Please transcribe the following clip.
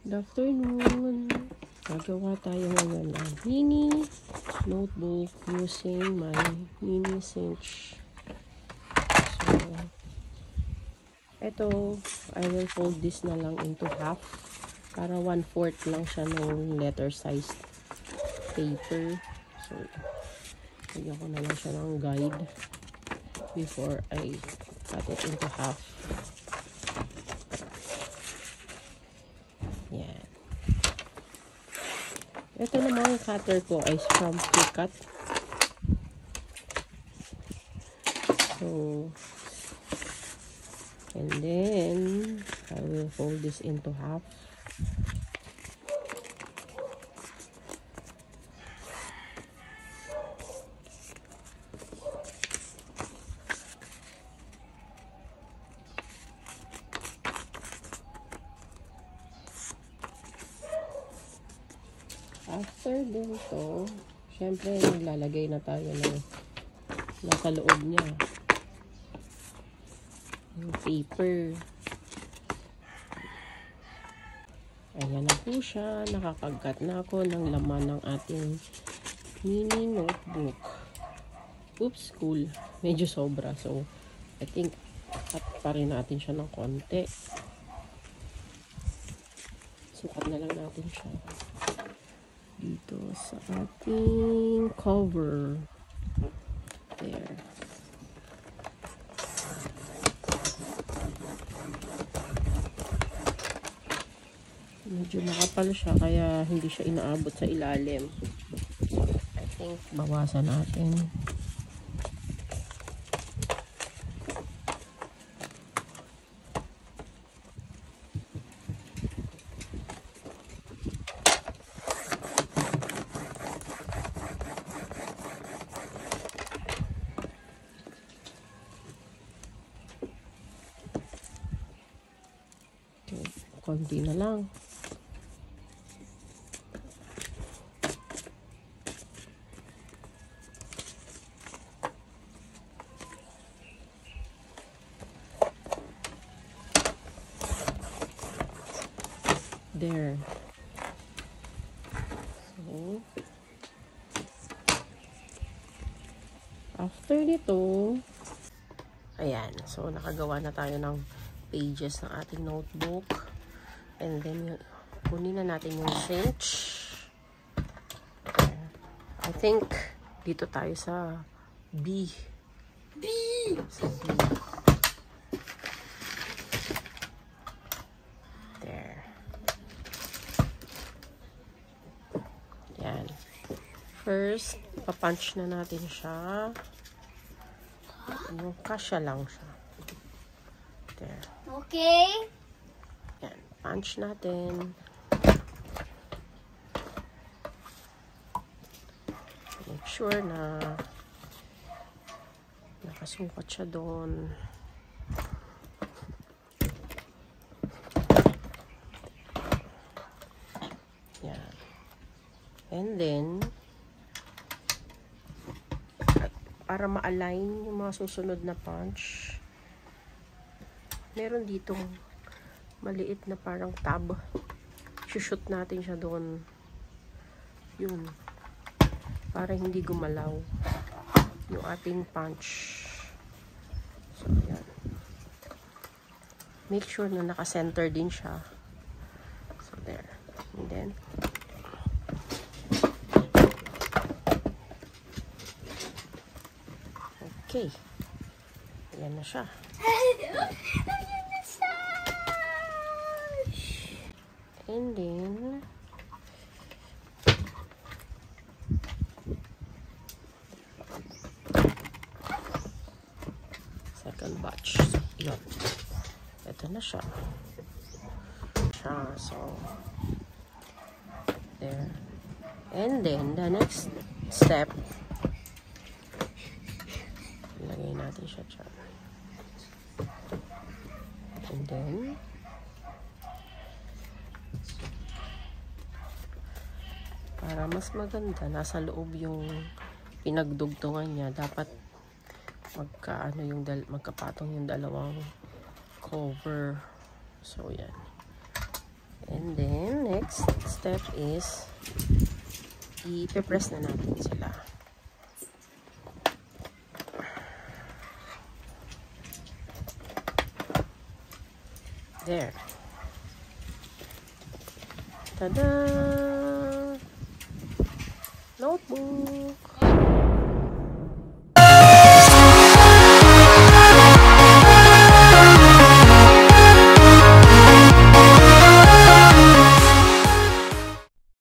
Good afternoon. Gagawa tayo ngayon ng mini notebook using my mini cinch. So, ito, I will fold this na lang into half para 1/4 lang siya ng letter size paper. So, lagyan ko na lang siya ng guide before I cut it into half. Yan. Ito naman yung cutter ko ay from Cricut. So, and then I will fold this into half. After din to, syempre naglalagay na tayo ng nasa loob niya yung paper. Ayan na po siya. Nakakagat na ako ng laman ng ating mini notebook. Oops, cool. Medyo sobra. So, I think cut pa rin natin siya ng konti. Sukat na lang natin siya dito sa ating cover. There. Medyo makapal siya kaya hindi siya inaabot sa ilalim. I think bawasan natin. Konti na lang. There. So, after nito, ayan. So, nakagawa na tayo ng pages ng ating notebook. And then, kunin na natin yung cinch. I think, dito tayo sa B. Sa B. There. Yan. First, papunch na natin siya. Yung kasya lang siya. There. Okay. Yan. Punch natin. Make sure na nakasukat siya doon. Yan. And then, para ma-align yung mga susunod na punch, meron ditong maliit na parang tab. Shoot natin siya doon. Yun. Para hindi gumalaw yung ating punch. So, yan. Make sure na naka-center din siya. So, there. And then, okay. Yan na siya. And then, second batch. Yun. Ito na siya. So, there. And then, the next step, lagay natin siya dyan. And then, para mas maganda, nasa loob yung pinagdugtungan niya. Dapat magkapatong yung dalawang cover. So, yan. And then, next step is i-press na natin sila. There. Tada! Notebook!